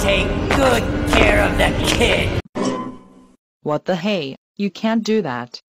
take good care of the kid. What the hey, you can't do that.